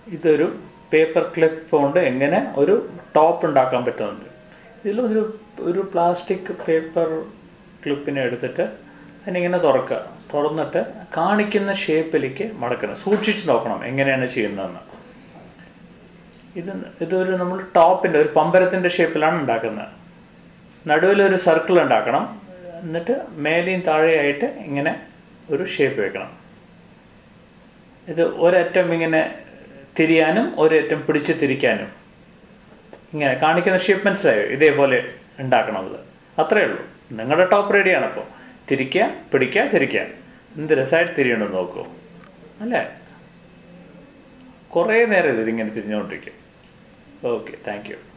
ഇതൊരു paper clip കൊണ്ട് എങ്ങനെ ഒരു ടോപ്പ് ഉണ്ടാക്കാൻ പറ്റുന്നുണ്ട്. ഇതിലൊരു പ്ലാസ്റ്റിക് പേപ്പർ ക്ലിപ്പിനെ എടുത്തിട്ട് അതിനിങ്ങനെ തുറന്നിട്ട് കാണിക്കുന്ന ഷേപ്പിലേക്ക് മടക്കണം. സൂക്ഷിച്ച് നോക്കണം എങ്ങനെയാണ് ചെയ്യുന്നതെന്ന്. ഇതൊരു നമ്മൾ ടോപ്പിൻ്റെ ഒരു പമ്പരത്തിൻ്റെ ഷേപ്പിലാണ് ഉണ്ടാക്കുന്നത്. നടുവിലൊരു സർക്കിൾ ഉണ്ടാക്കണം. എന്നിട്ട് മേലെയും താഴെയായിട്ട് ഇങ്ങനെ ഒരു ഷേപ്പ് വെക്കണം. ഇത് ഒരറ്റം ഇങ്ങനെ തിരിയാനും ഒരറ്റം പിടിച്ച് തിരിക്കാനും ഇങ്ങനെ കാണിക്കുന്ന ഷേപ്പ് മനസ്സിലായോ? ഇതേപോലെ ഉണ്ടാക്കണത്. അത്രയേ ഉള്ളൂ. നിങ്ങളുടെ ടോപ്പ് റെഡിയാണ്. അപ്പോൾ തിരിക്കുക, പിടിക്കുക, തിരിക്കുക. എന്ത് രസമായിട്ട് തിരിയണമെന്ന് നോക്കൂ അല്ലേ? കുറേ നേരം ഇതിങ്ങനെ തിരിഞ്ഞുകൊണ്ടിരിക്കും. Okay, thank you.